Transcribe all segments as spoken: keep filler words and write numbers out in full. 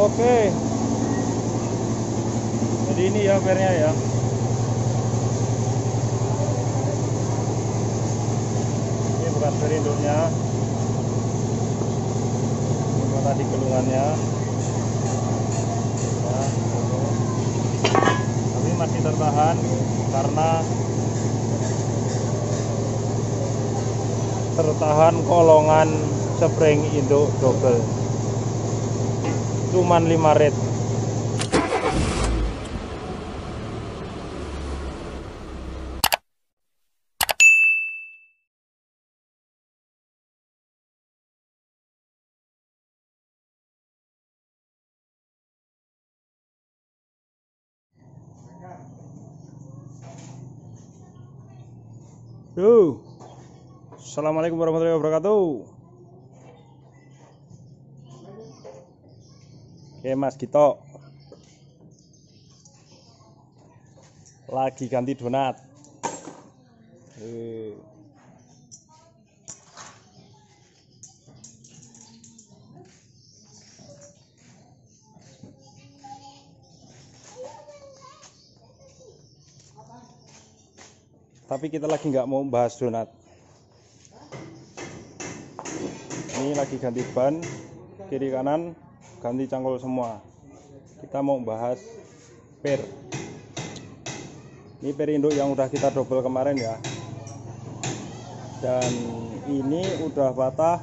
Oke, jadi ini ya pernya ya. Ini bukan per induknya, ini tadi gulungannya ya, tapi masih tertahan karena tertahan kolongan spring induk double, cuman lima red. Yo, assalamualaikum warahmatullahi wabarakatuh. Oke Mas Gito, lagi ganti donat. Eh. Tapi kita lagi nggak mau bahas donat. Ini lagi ganti ban, kiri kanan ganti cangkul semua. Kita mau bahas per. Ini per induk yang udah kita double kemarin ya. Dan ini udah patah.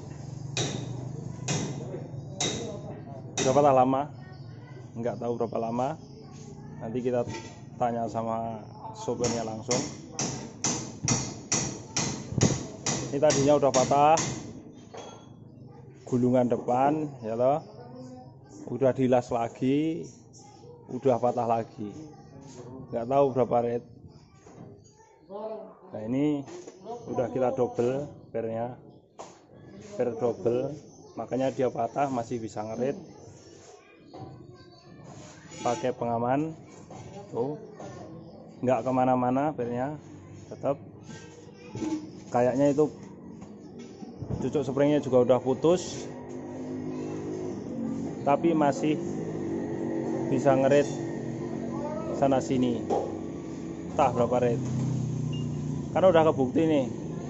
Udah patah lama. Nggak tahu berapa lama. Nanti kita tanya sama sopirnya langsung. Ini tadinya udah patah gulungan depan ya toh, udah dilas lagi, udah patah lagi, nggak tahu berapa red. Nah ini udah kita double pernya, per double, makanya dia patah masih bisa ngerit pakai pengaman tuh, nggak kemana-mana pernya, tetap kayaknya itu cucuk springnya juga udah putus, tapi masih bisa ngerit sana sini, entah berapa red, karena udah kebukti nih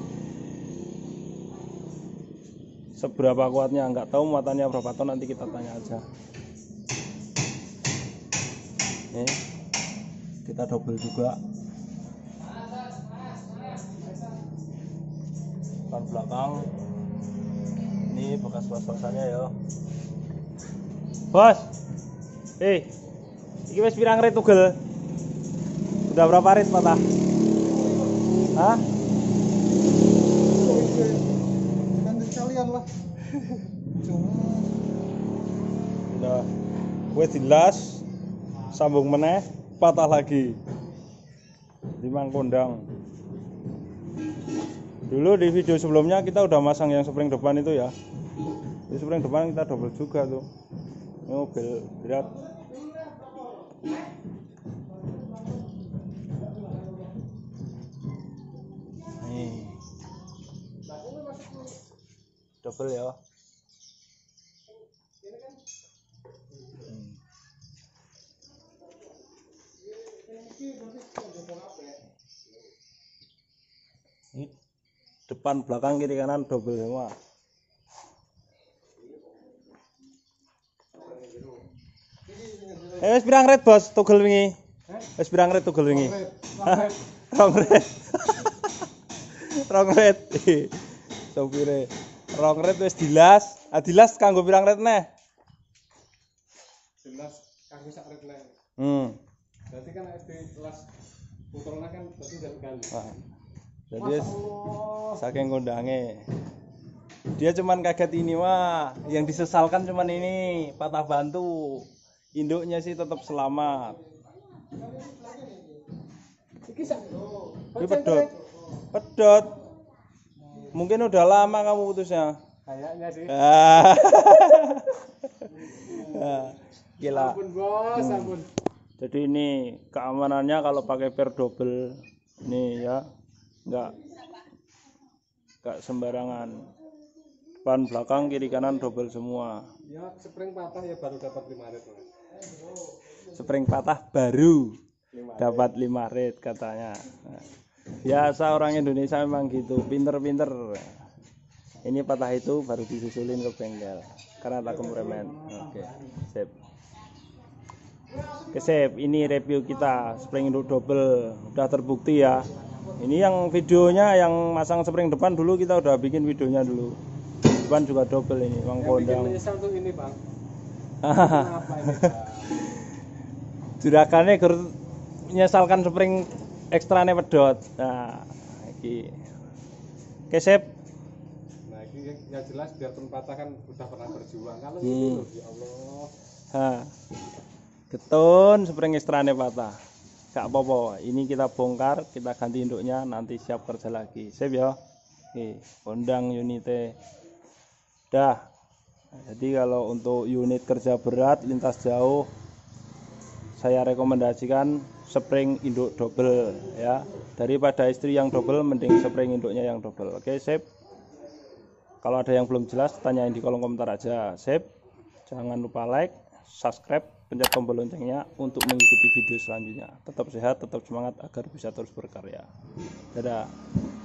seberapa kuatnya. Nggak tahu muatannya berapa ton, nanti kita tanya aja. Nih kita double juga ban belakang. Ini bekas was-wasannya ya bos. Eh ini wis pirang red tugel? Udah berapa red patah? Hah? Ganti sekalian lah. Udah wis dilas, sambung meneh, patah lagi limang kondang. Dulu di video sebelumnya kita udah masang yang spring depan itu ya. Di spring depan kita double juga tuh. Ini mobil berat. Nih. Double ya. Hmm. Ini depan belakang kiri kanan double semua. Eh wis pirang red bos togel wingi? Wis pirang red togel wingi? Rong red. Rong red. Sopire. Rong red wis dilas. Ah dilas kanggo pirang red neh? Jelas kanggo sak red neh. Hmm. Berarti kan S D kelas puternya kan berarti udah kali. Wah. Jadi saking kondange. Dia cuman kaget ini, wah, yang disesalkan cuman ini, patah bantu. Induknya sih tetap selamat. Iki sak. Ini pedot. Pedot. Mungkin udah lama kamu putusnya. Kayaknya sih. Ah. Gila. Ampun bos, Hmm. ampun. Jadi ini keamanannya kalau pakai per double nih ya, nggak nggak sembarangan. depan belakang kiri kanan double semua. Ya spring patah ya baru dapat lima red mas. Spring patah baru dapat lima red katanya. Nah, biasa orang Indonesia memang gitu, pinter-pinter. Ini patah itu baru disusulin ke bengkel karena tak kemuremen. Oke, sip. Oke, sip. Ini review kita spring induk double udah terbukti ya. Ini yang videonya yang masang spring depan dulu kita udah bikin videonya dulu. Depan juga double ini, Bang Kondang. Yang menyesal tuh ini bang. Kenapa ini bang? Juragannya ger menyesalkan spring ekstrane pedot. Nah, iki. Oke, sip. Nah ini yang jelas biarpun patah kan udah pernah berjuang. Kalau Hmm. ini loh ya Allah. Ha. Getun spring ekstrane patah. Gak apa-apa, ini kita bongkar, kita ganti induknya, nanti siap kerja lagi. Sip ya. Oke, Kondang unite. Dah. Nah, jadi kalau untuk unit kerja berat lintas jauh saya rekomendasikan spring induk double ya. Daripada istri yang double mending spring induknya yang double. Oke, sip. Kalau ada yang belum jelas tanyain di kolom komentar aja. Sip. Jangan lupa like, subscribe, pencet tombol loncengnya untuk mengikuti video selanjutnya. Tetap sehat, tetap semangat agar bisa terus berkarya. Dadah.